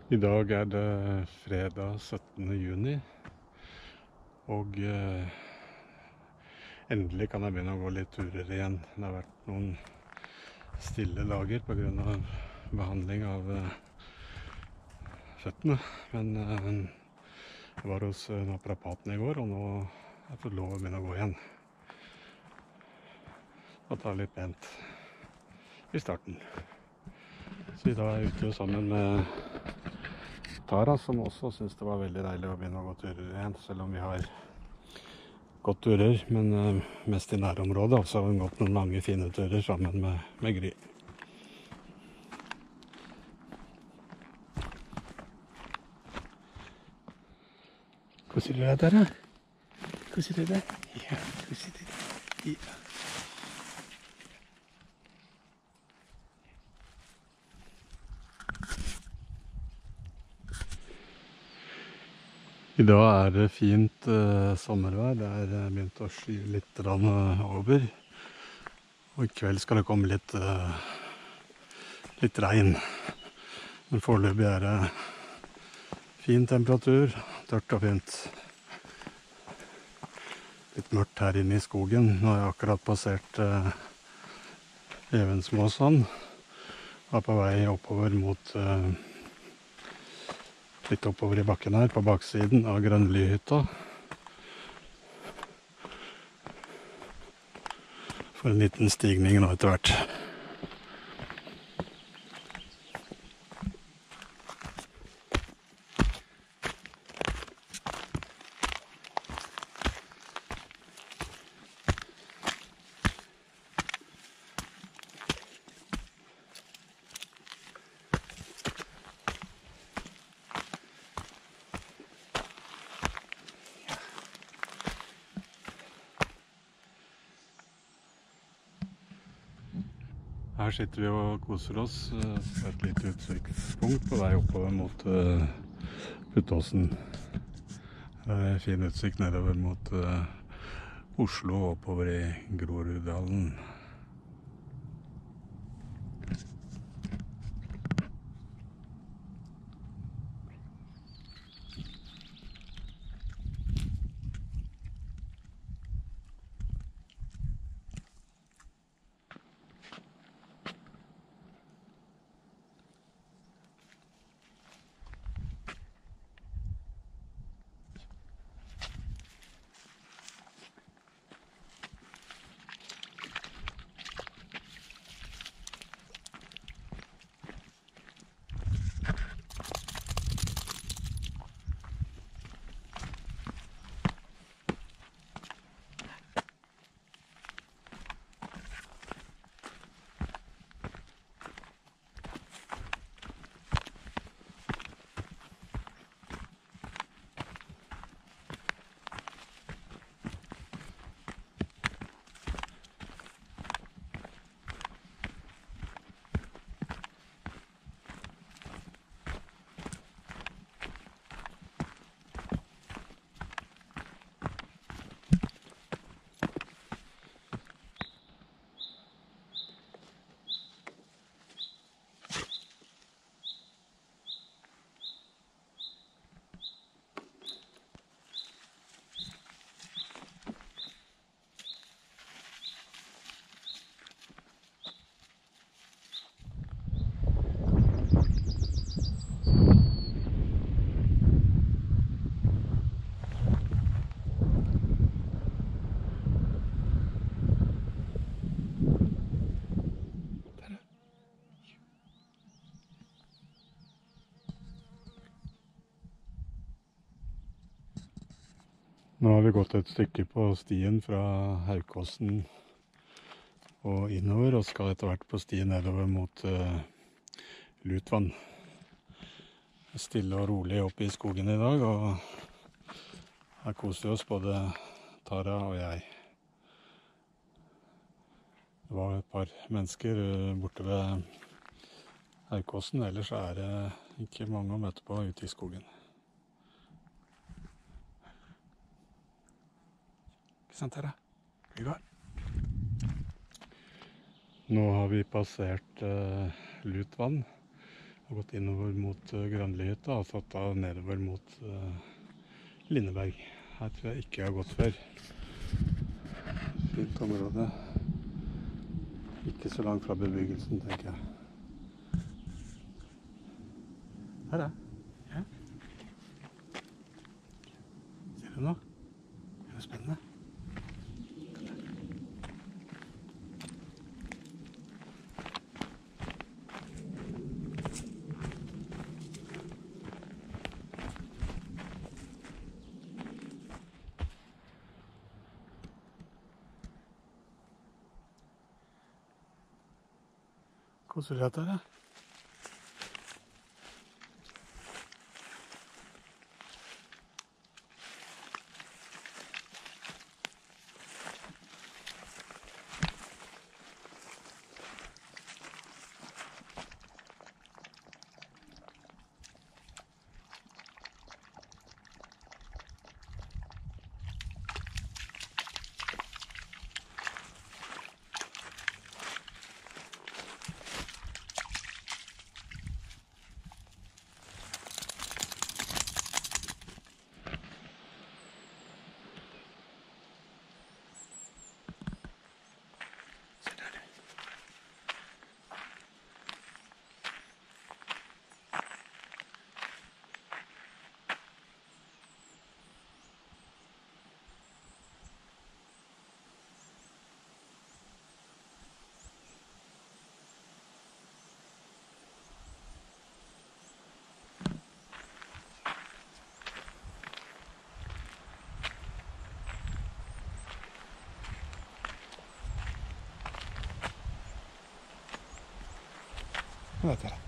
I dag er det fredag 17. juni, og endelig kan jeg begynne å gå litt turer igjen. Det har vært noen stille dager på grunn av behandling av føttene, men jeg var hos naprapaten i går, og nå har jeg fått lov å begynne å gå igjen. Og ta litt pent i starten. Så i dag er jeg ute sammen med Tara, som også synes det var veldig deilig å begynne å gå turer igjen, selv om vi har gått turer, men mest i nærområdet. Og så har vi gått noen lange, fine turer sammen med Gry. Koser du deg der, da? Koser du deg? Ja, koser du deg? Ja. I dag er det fint sommervær. Det er begynt å sky litt over. Og i kveld skal det komme litt regn. Men foreløpig er det fin temperatur, tørt og fint. Litt mørkt her inne i skogen. Nå har jeg akkurat passert Evensmåsan. Og er på vei oppover mot litt oppover i bakken her, på baksiden av Grønlyhytta. For en liten stigning nå etter hvert. Her sitter vi og koser oss på et lite utsiktspunkt på vei oppover mot Puttåsen. Det er fin utsikt nedover mot Oslo og oppover i Groruddalen. Nå har vi gått et stykke på stien fra Haukåsen og innover, og skal etter hvert på stien nedover mot Lutvann. Stille og rolig oppe i skogen i dag, og her koser vi oss både Tara og jeg. Det var et par mennesker borte ved Haukåsen, ellers er det ikke mange å møte på ute i skogen. Ikke sant, Tara? Vi går. Nå har vi passert Lutvann, og gått innover mot Grønlihytta og tatt av nedover mot Lindeberg. Her tror jeg ikke jeg har gått før. Fint område. Ikke så langt fra bebyggelsen, tenker jeg. Her er ja. Ser du noe? Er det spennende? Koser du deg der, da? Vet dere.